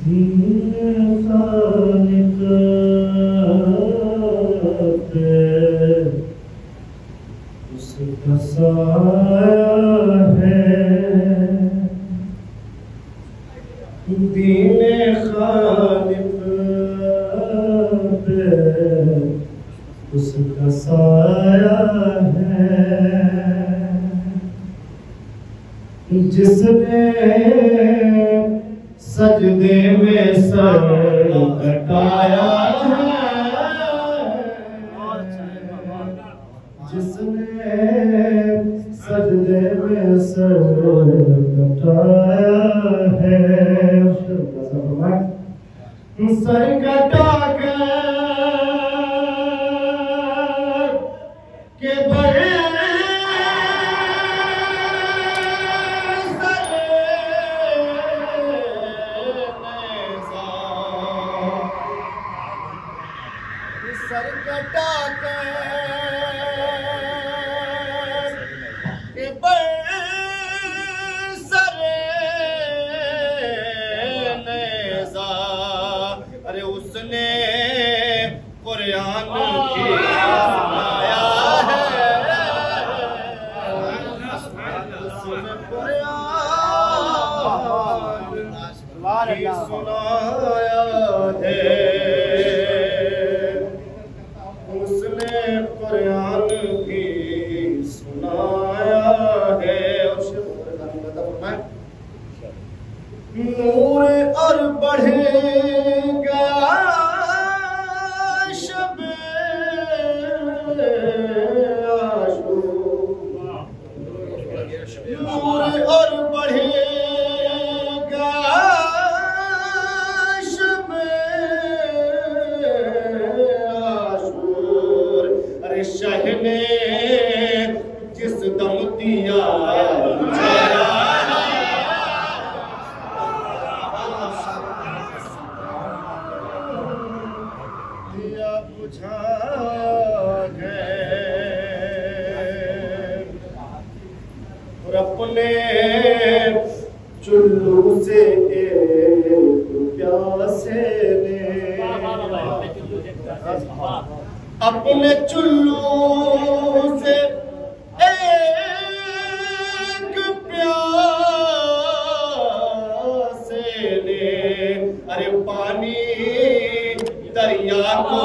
उसका साया है दीने खालिक पे, उसका साया है जिसने सजदे में सर कटाया है, जिसने सजदे में सर कटाया है, सर कटा के बड़े सर कटा के नेज़ा, अरे उसने कुरान की सुनाया है, उसने कुरान की सुनाया है, उसने कुरान की सुनाया है। नूर और बढ़ेगा शबे आशूरा, नूर और बढ़ेगा शबे आशूर, अरे शाह ने जिस दम दिया और अपने चुल्लू से एक प्यासे ने, अपने चुल्लू से एक प्यासे ने, अरे पानी दरिया को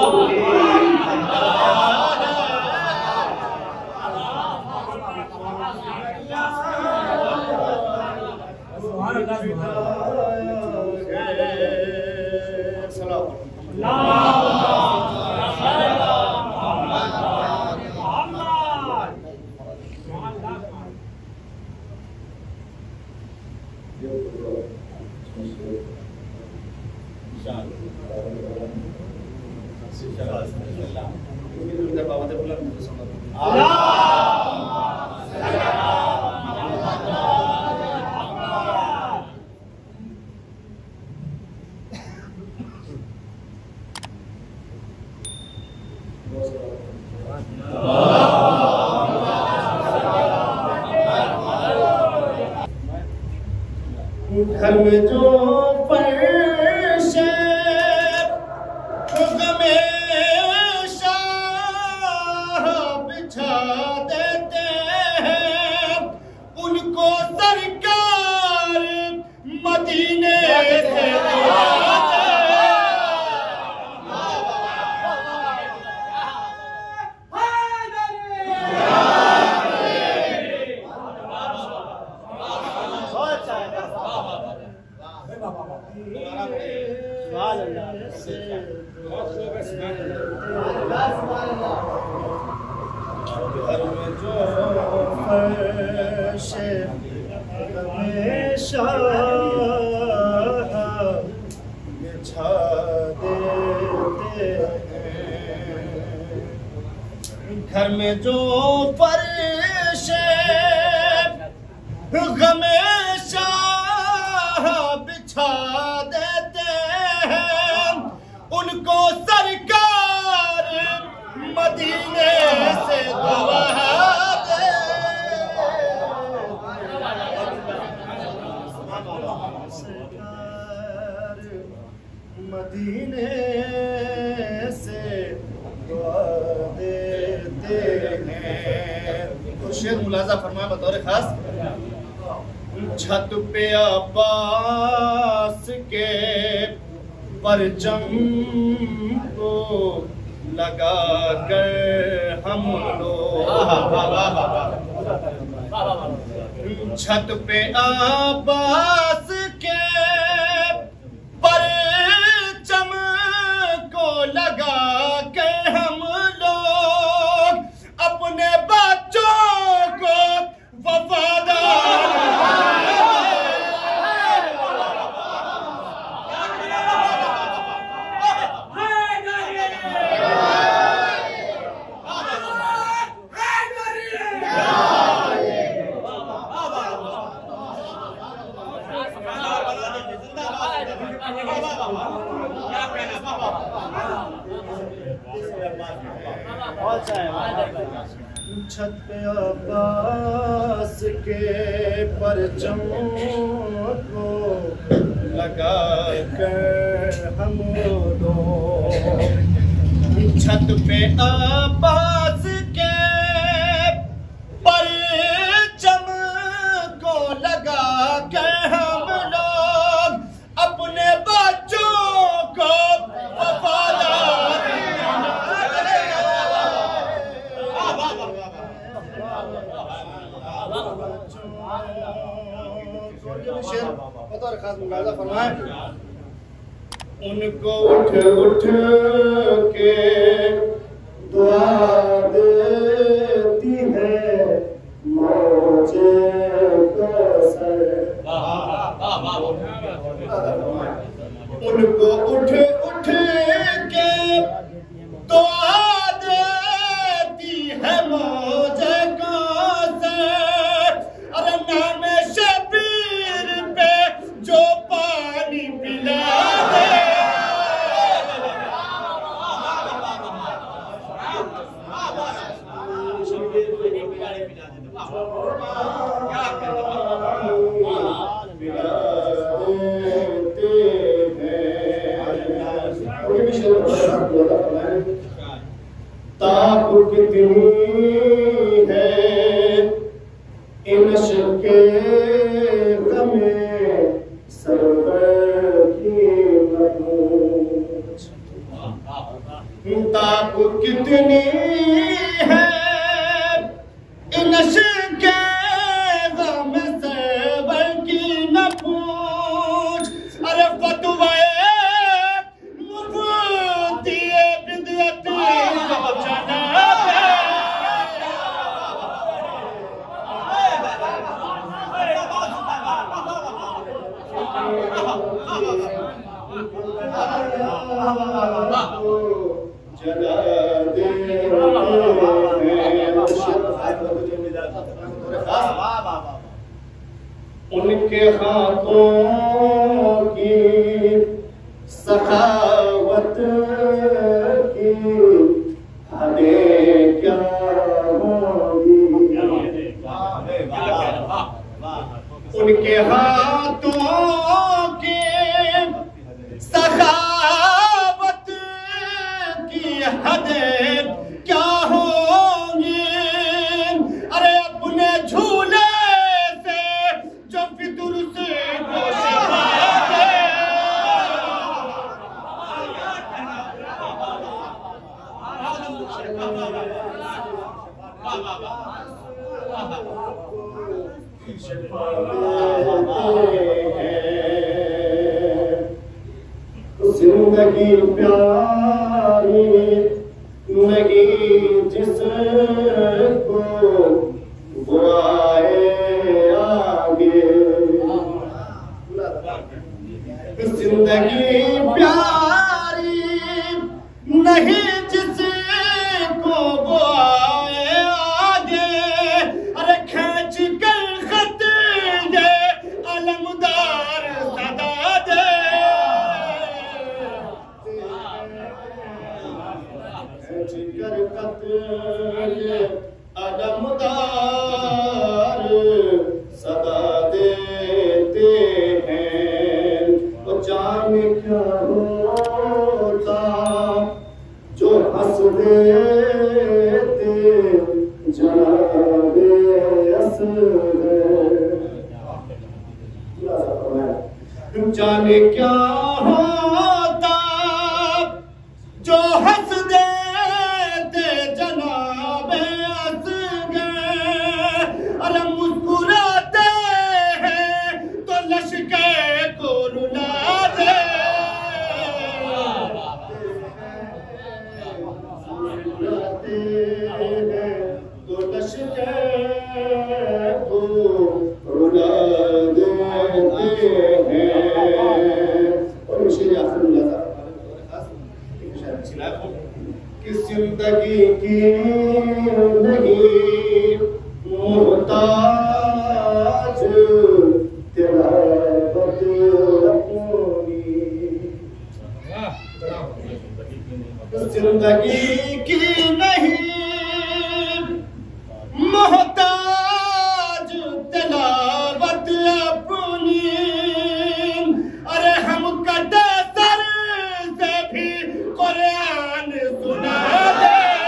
घर में जो फर्श हमेशा बिछा देते हैं, उनको सरकार मदीने से घर में जो फर्श हमेशा बिछा देते हैं, घर में जो फर्श हमेशा बिछा देते हैं, उनको सरकार मदीने से दुआ दे। सरकार मदीने से दुआ देते हैं। तो शेर मुलाजा फरमाया बतौर खास, छत पे अब्बास के परचम को लगा कर हम लोग, छत पे अब्बास के परचम को लगा कर हम लोग अपने बच्चों को वफादार छत पे अब्बास के परचम को लगा कर हम लोग, छत पे अब्बास के परचम को लगा कर हम लोग अपने बच्चों को वफादार उनको उठ उठ के दुआ देती है मौजे कौसर, उनको उठ उठ के दुआ देती है मौजे कौसर। अरे नाम शबीर पे जो पानी पिला दे, ताप कितनी है इनके गमे सरवर की नमूज, ताप कितनी है इनके गम सरवर की नमूज। अरे फतवाए उनके हाथों की सखावत की हदें क्या होगी, उनके हाथों की सखावत की हदें क्या होंगी। अरे अपने झूले से जो फितूर से जिंदगी प्यारी नहीं जिसको वो आए आगे, जिंदगी प्यारी नहीं जिसको वो आए आगे। अरे खींच कर खत दे अलमदार सदा दे, खींच कर खत दे अलमदार सदा देते हैं। तो जाने क्या हो देते जनाबे असग़र। जाने क्या होता जो हंस देते जनाबे असग़र। अरे मुस्कुराते हैं तो लश्कर को रुला दे। मुस्कुराते हैं तो लश्कर को रुला देते हैं। और शेर आखिर कि जिंदगी की नहीं मोहताज तिलावत अपनी। जिंदगी की नहीं मोहताज तिलावत अपनी। अरे हम कटे सर से भी कुरान सुना दे।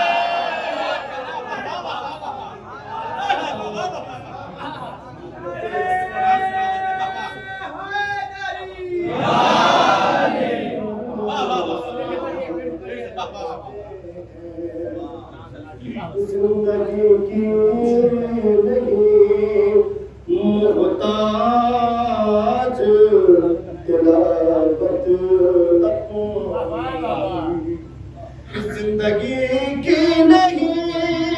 जिंदगी की नहीं मोहताज तिलावत अपनी। जिंदगी की नहीं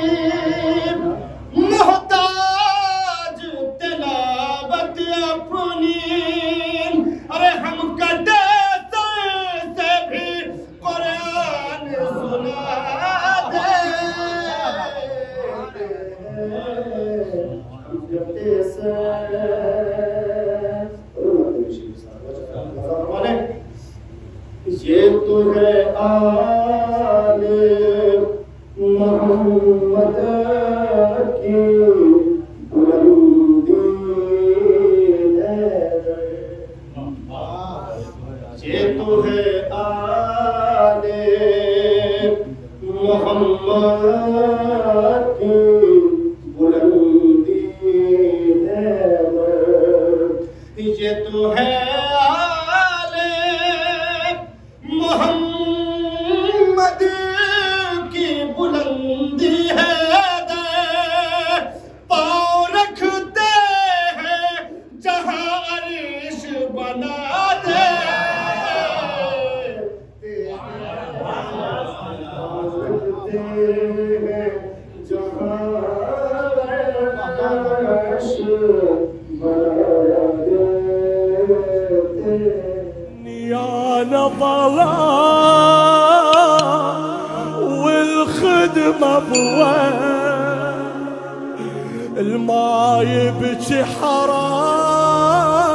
मोहताज तिलावत अपनी। अरे हम कटे से भी कुरान सुना दे। ये तो है आले मोहम्मद की बुलंदी है। ये तो है आले मोहम्मद की बुलंदी है। ये तो है आले मोहम्मद की बुलंदी है। पाँव रखते हैं जहाँ अर्श बना दे। रखते हैं जहाँ अर्श बना दे। يا نظلاء والخدمة بوين الماي يبكي حرام.